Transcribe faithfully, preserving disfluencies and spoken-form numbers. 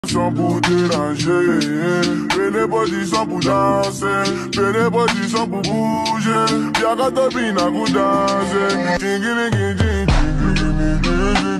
Sont pour déranger, fais les positions pour danser, fais les positions pour bouger, y'a qu'à topiner pour danser.